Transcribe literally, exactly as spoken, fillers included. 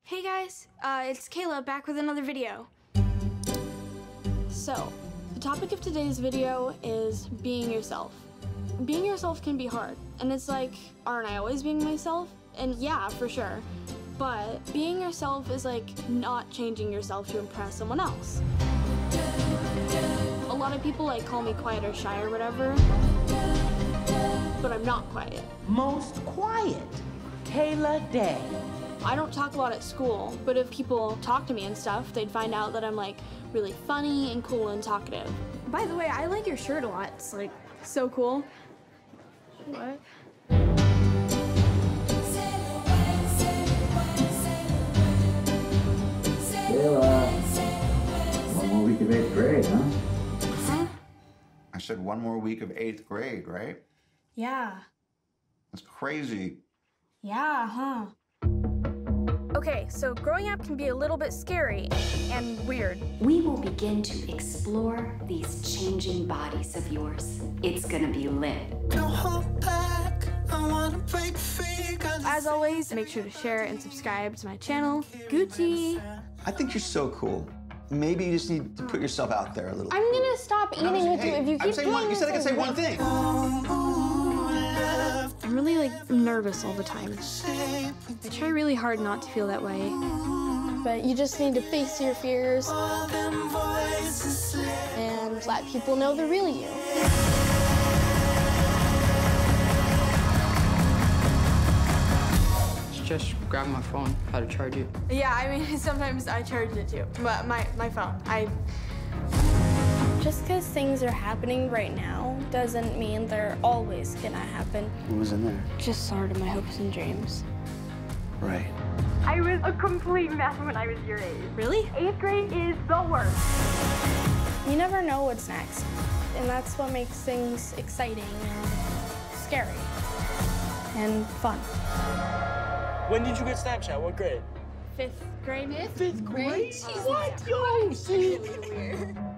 Hey guys, uh, it's Kayla back with another video. So, the topic of today's video is being yourself. Being yourself can be hard, and it's like, aren't I always being myself? And yeah, for sure. But being yourself is like not changing yourself to impress someone else. A lot of people like call me quiet or shy or whatever, but I'm not quiet. Most quiet, Kayla Day. I don't talk a lot at school, but if people talk to me and stuff, they'd find out that I'm like really funny and cool and talkative. By the way, I like your shirt a lot. It's like so cool. What? Kayla, one more week of eighth grade, huh? Huh? I said one more week of eighth grade, right? Yeah. That's crazy. Yeah, huh? Okay, so growing up can be a little bit scary and weird. We will begin to explore these changing bodies of yours. It's gonna be lit. Don't hold back. I wanna break free. As always, make sure to share and subscribe to my channel, Gucci. I think you're so cool. Maybe you just need to put yourself out there a little. I'm gonna stop eating with Hey, you if you keep I'm saying doing one, you said I could this. say one thing. I'm really like nervous all the time. I try really hard not to feel that way. But you just need to face your fears and let people know the real you. Just grab my phone. How to charge it? Yeah, I mean, sometimes I charge it too. But my, my phone, I... Just because things are happening right now doesn't mean they're always gonna happen. What was in there? Just sort of my hopes and dreams. Right. I was a complete mess when I was your age. Really? Eighth grade is the worst. You never know what's next. And that's what makes things exciting and scary and fun. When did you get Snapchat? What grade? Fifth grade? Fifth grade? What? Yo, see?